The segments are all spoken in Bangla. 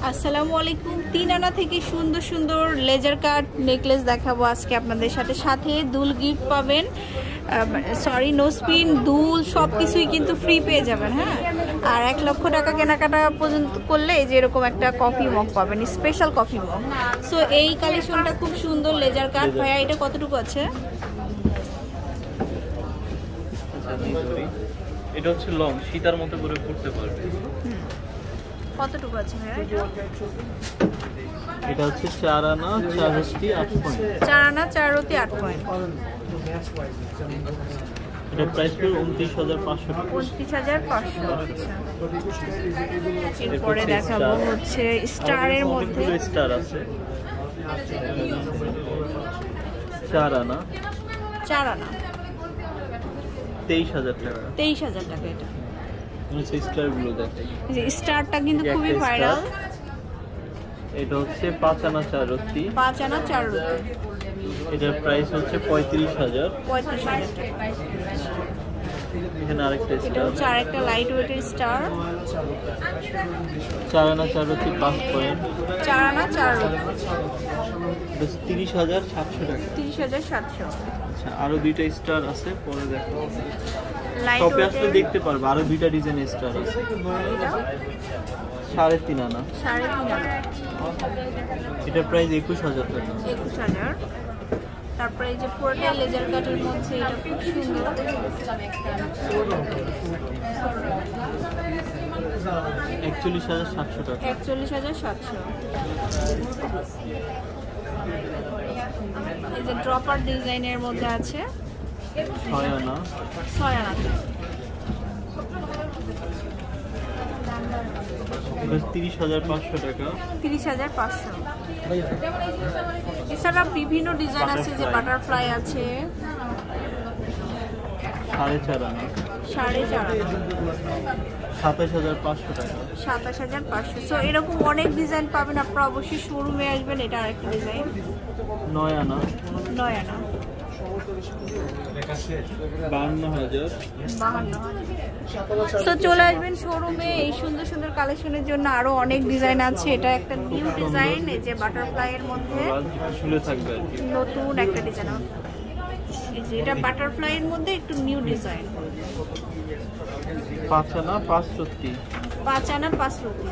আসসালামু আলাইকুম। 3 আনা থেকে সুন্দর সুন্দর লেজার কাট নেকলেস দেখাবো আজকে আপনাদের সাথে। সাথে দুল গিফট পাবেন, সরি নোসপিন, দুল সব কিছুই কিন্তু ফ্রি পেয়ে যাবেন। হ্যাঁ, আর 1 লক্ষ টাকা কেনাকাটা পর্যন্ত করলে এই যে এরকম একটা কফি মগ পাবেন, স্পেশাল কফি মগ। সো এই কালেকশনটা খুব সুন্দর লেজার কাট। ভাইয়া এটা কতটুকু আছে? এটা হচ্ছে লং, সীতার মতো করে পড়তে পারবে। কতটুকু আছে ভাইয়া? এটা হচ্ছে 4 আনা 4 রতি 8 পয়েন্ট। 4 আনা 4 রতি 8 পয়েন্ট। এটা প্রাইস পড়বে 29,500 টাকা। 29,500। আচ্ছা, এরপরে দেখাবো হচ্ছে স্টারের মধ্যে। স্টার আছে 4 আনা 4 আনা 23,000 টাকা। 23,000 টাকা। এটা স্টার গুলো দেখাই, এই যে স্টারটা কিন্তু খুবই ভাইরাল। এটা হচ্ছে 5 আনা 4 রতি 5 আনা 4 রতি। এটার প্রাইস হচ্ছে 35,000। 35,000 টাকা। এখানে আরেকটা এটা স্টার, হচ্ছে আরেকটা লাইট ওয়েটের স্টার। 4 আনা 4 রতি 5 পয়েন্ট। 4 আনা 4 রতি 30,700 টাকা। 30,700। আচ্ছা, আরো দুইটা স্টার আছে, পরে দেখো লাইট শপে আসলে ওয়েটের দেখতে পারবে। আরো দুইটা ডিজাইনের স্টার আছে। এটা 3.5 আনা 3.5 আনা। এটা প্রাইস 21,000 টাকা। 21,000। তারপরে এই যে পুরোটা লেজার কাটের মধ্যে এটা খুব সুন্দর। 41,700 টাকা। 41,700। এই যে ড্রপার ডিজাইনের মধ্যে আছে 6 আনা 6 আনাতে। এটা 30,500 টাকা। 30,500। এছাড়া বিভিন্ন ডিজাইন আছে, যে বাটারফ্লাই আছে 4.5 আনা 4.5 আনা 27,500 টাকা। 27,500। সো এরকম অনেক ডিজাইন পাবেন, আপনারা অবশ্যই শোরুমে আসবেন। এটা আরেকটা ডিজাইন 9 আনা 9 আনা 52,000। 52,000। সো চলে আসবেন শোরুমে। এই সুন্দর সুন্দর কালেকশনের জন্য আরো অনেক ডিজাইন আছে। এটা একটা নিউ ডিজাইন, এই যে বাটারফ্লাই এর মধ্যে ঝুলে থাকবে আর কি, নতুন একটা ডিজাইন। এই যে এটা বাটারফ্লাই এর মধ্যে একটু নিউ ডিজাইন। 5 আনা 5 রতি 5 আনা 5 রতি।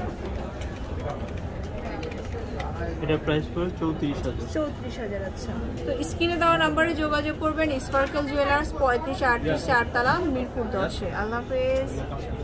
এটা প্রাইস পড়বে 34,000। 34,000। আচ্ছা, তো স্ক্রিনে দেওয়া নাম্বারে যোগাযোগ করবেন। স্পার্কল জুয়েলার্স 3538 4 তালা, মিরপুর 10। আল্লাহ হাফেজ।